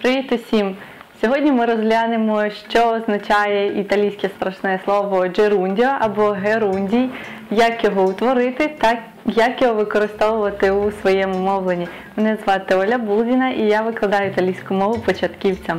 Привіт усім! Сьогодні ми розглянемо, що означає італійське страшне слово «джерундіо» або «герундій», як його утворити та як його використовувати у своєму мовленні. Мене звати Оля Булдіна і я викладаю італійську мову початківцям.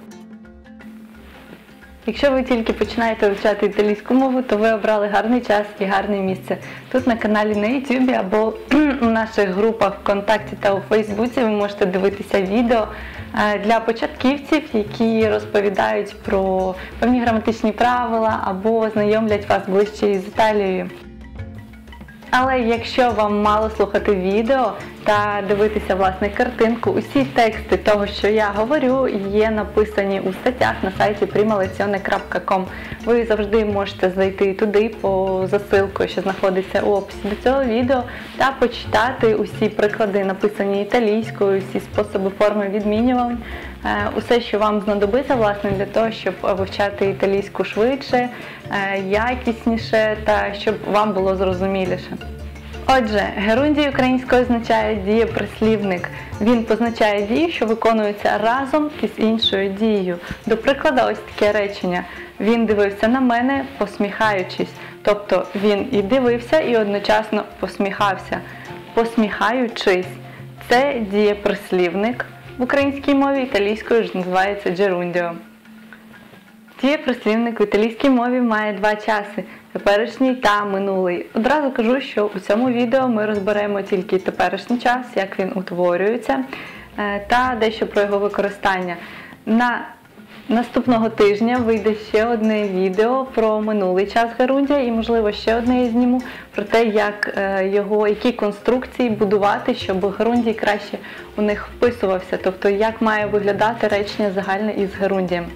Якщо ви тільки починаєте вивчати італійську мову, то ви обрали гарний час і гарне місце. Тут на каналі на YouTube або у наших групах ВКонтакті та у Фейсбуці ви можете дивитися відео для початківців, які розповідають про певні граматичні правила або знайомлять вас ближче із Італією. Але якщо вам мало слухати відео та дивитися, власне, картинку, усі тексти того, що я говорю, є написані у статтях на сайті primalezione.com. Ви завжди можете зайти туди по засилку, що знаходиться у описі до цього відео, та почитати усі приклади, написані італійською, усі способи форми відмінювань, усе, що вам знадобиться, власне, для того, щоб вивчати італійську швидше, якісніше та щоб вам було зрозуміліше. Отже, герундій українською означає дієприслівник. Він позначає дію, що виконується разом із іншою дією. До прикладу, ось таке речення. Він дивився на мене, посміхаючись. Тобто він і дивився, і одночасно посміхався. Посміхаючись – це дієприслівник. В українській мові італійською ж називається джерундіо. Дієприслівник в італійській мові має два часи – теперішній та минулий. Одразу кажу, що у цьому відео ми розберемо тільки теперішній час, як він утворюється, та дещо про його використання. Наступного тижня вийде ще одне відео про минулий час герундія і, можливо, ще одне я зніму про те, які конструкції будувати, щоб герундій краще у них вписувався, тобто як має виглядати речення загальне із герундієм.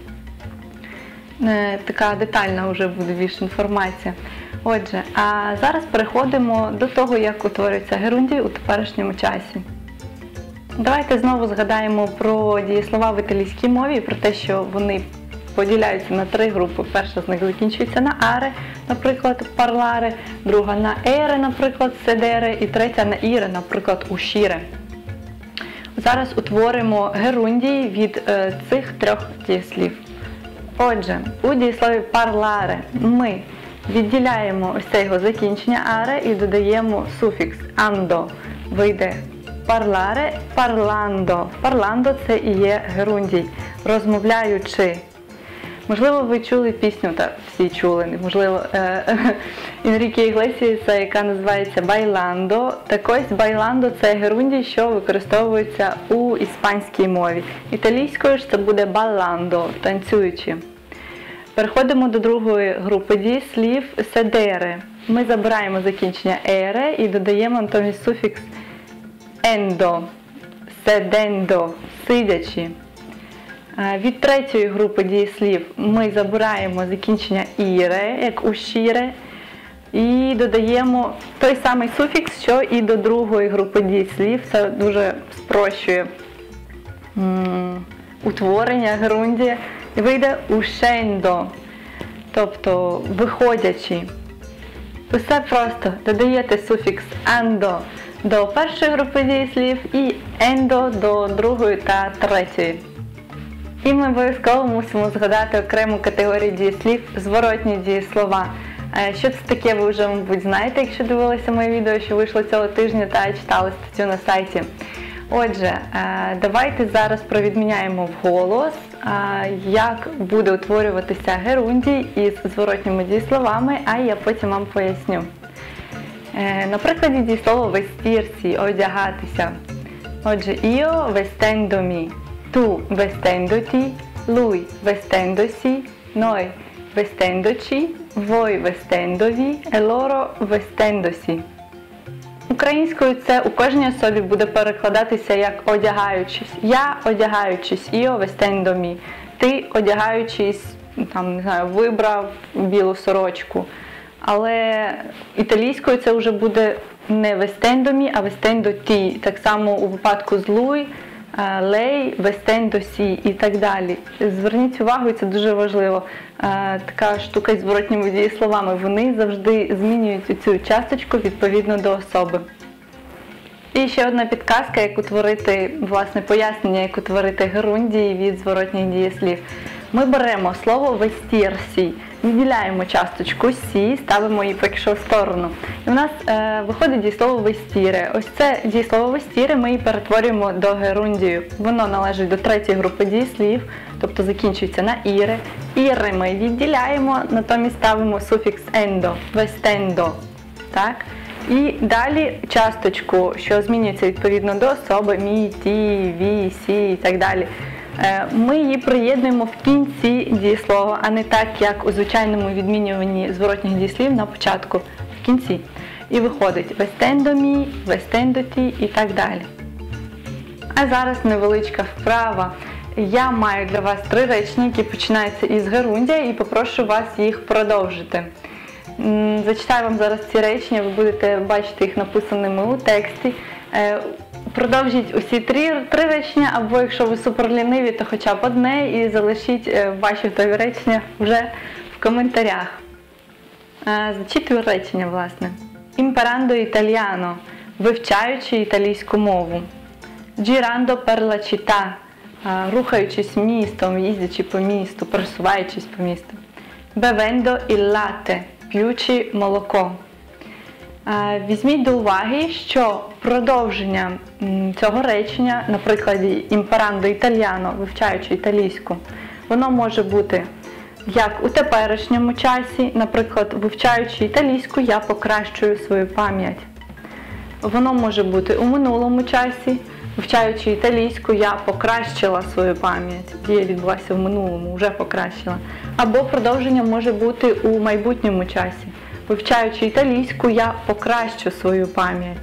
Така детальна вже буде більш інформація. Отже, а зараз переходимо до того, як утворюється герундій у теперішньому часі. Давайте знову згадаємо про дієслова в італійській мові, про те, що вони поділяються на три групи. Перша з них закінчується на аре, наприклад, parlare, друга на ере, наприклад, sedere, і третя на іре, наприклад, uscire. Зараз утворимо герундій від цих трьох дієслів. Отже, у дієслові parlare ми відділяємо ось це його закінчення аре і додаємо суфікс ando. Вийде parlare, parlando. Parlando – це і є герундій. Розмовляючи. Можливо, ви чули пісню, та всі чули, можливо, Енріке Іглесіаса, яка називається «Bailando». Так ось, «Bailando» – це герундій, що використовується у іспанській мові. Італійською ж це буде «ballando» – танцюючи. Переходимо до другої групи дієслів «sedere». Ми забираємо закінчення «ере» і додаємо натомість суфікс «endo», «sedendo» – «сидячи». Від третьої групи дієслів ми забираємо закінчення «іре», як «uscire», і додаємо той самий суфікс, що і до другої групи дієслів. Це дуже спрощує утворення герундія. І вийде «uscendo», тобто «виходячи». Усе просто. Додаєте суфікс «ando» до першої групи дієслів і «endo» до другої та третьої. І ми обов'язково мусимо згадати окрему категорію дієслів – зворотні дієслова. Що це таке, ви вже, мабуть, знаєте, якщо дивилися моє відео, що вийшло цього тижня та читали статтю на сайті. Отже, давайте зараз провідміняємо вголос, як буде утворюватися герундій із зворотніми дієсловами, а я потім вам поясню. На прикладі дієслова «вестірсі» – «одягатися». Отже, «io vestendomi», «tu vestendoti», «lui vestendosi», «noi vestendoci», «voi vestendovi» e «loro vestendosi». Українською це у кожній особі буде перекладатися як «одягаючись». Я одягаючись, «io vestendomi». Ти одягаючись, там, не знаю, вибрав білу сорочку. Але італійською це вже буде не «vestendomi», а «vestendoти». Так само у випадку з «lui», «lei vestendosi» і так далі. Зверніть увагу, і це дуже важливо, така штука із зворотніми дієсловами. Вони завжди змінюють цю часточку відповідно до особи. І ще одна підказка, як утворити, власне, пояснення, як утворити герундії від зворотніх дієслів. Ми беремо слово «вестірсі», відділяємо часточку «сі», ставимо її поки що в сторону. І в нас виходить дієслово «вестіре». Ось це дієслово «вестіре» ми і перетворюємо до герундію. Воно належить до третьої групи дієслів, тобто закінчується на «іре». «Іре» ми відділяємо, натомість ставимо суфікс «ендо», «вестендо». Так? І далі часточку, що змінюється відповідно до особи, мі, ті, ві, сі і так далі. Ми її приєднуємо в кінці дієслова, а не так, як у звичайному відмінюванні зворотніх дієслів на початку, в кінці. І виходить вестендо мі, вестендо ті і так далі. А зараз невеличка вправа. Я маю для вас 3 речення, які починаються із герундія, і попрошу вас їх продовжити. Зачитаю вам зараз ці речення, ви будете бачити їх написаними у тексті. Продовжіть усі 3 речення, або якщо ви суперліниві, то хоча б одне, і залишіть ваші готові речення вже в коментарях. Зачитую речення, власне. Imparando italiano, вивчаючи італійську мову. Girando per la città, рухаючись містом, їздячи по місту, пересуваючись по місту. Bevendo il latte, п'ючи молоко. Візьміть до уваги, що продовження цього речення, на прикладі imparando italiano, вивчаючи італійську, воно може бути як у теперішньому часі, наприклад, вивчаючи італійську, я покращую свою пам'ять. Воно може бути у минулому часі, вивчаючи італійську, я покращила свою пам'ять. Дія відбулася в минулому, вже покращила. Або продовження може бути у майбутньому часі. Вивчаючи італійську, я покращу свою пам'ять.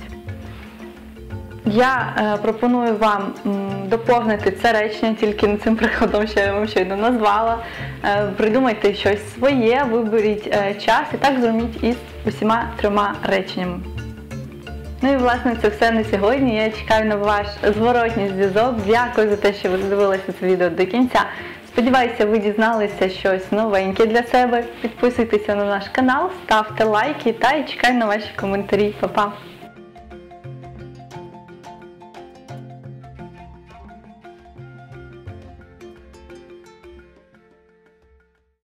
Я пропоную вам доповнити це речення тільки цим прикладом, що я вам щойно назвала. Придумайте щось своє, виберіть час і так зробіть із усіма 3 реченнями. Ну і, власне, це все на сьогодні. Я чекаю на ваш зворотній зв'язок. Дякую за те, що ви дивилися це відео до кінця. Сподіваюся, ви дізналися щось новеньке для себе. Підписуйтеся на наш канал, ставте лайки та чекаю на ваші коментарі. Па-па!